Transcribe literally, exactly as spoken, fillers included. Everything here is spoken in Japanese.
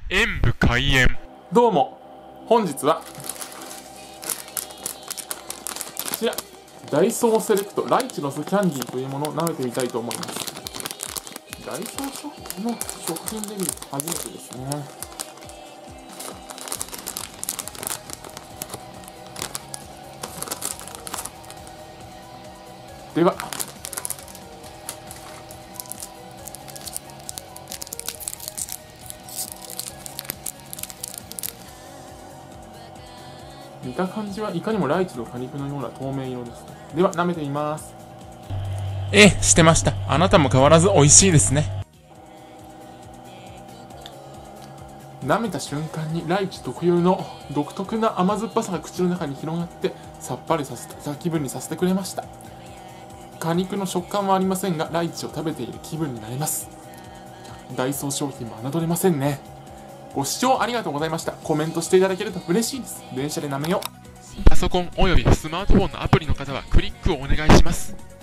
演武開演。 どうも、本日はこちらダイソーセレクトライチロスキャンディーというものを舐めてみたいと思います。ダイソー食品の食品レビュー初めてですね。では見た感じはいかにもライチの果肉のような透明色です。では舐めてみます。 ええ、してました。あなたも変わらず美味しいですね。 舐めた瞬間にライチ特有の独特な甘酸っぱさが口の中に広がってさっぱりさせた気分にさせてくれました。果肉の食感はありませんがライチを食べている気分になれます。ダイソー商品も侮れませんね。ご視聴ありがとうございました。コメントしていただけると嬉しいです。電車で舐めよう。 パソコンおよびスマートフォンのアプリの方はクリックをお願いします。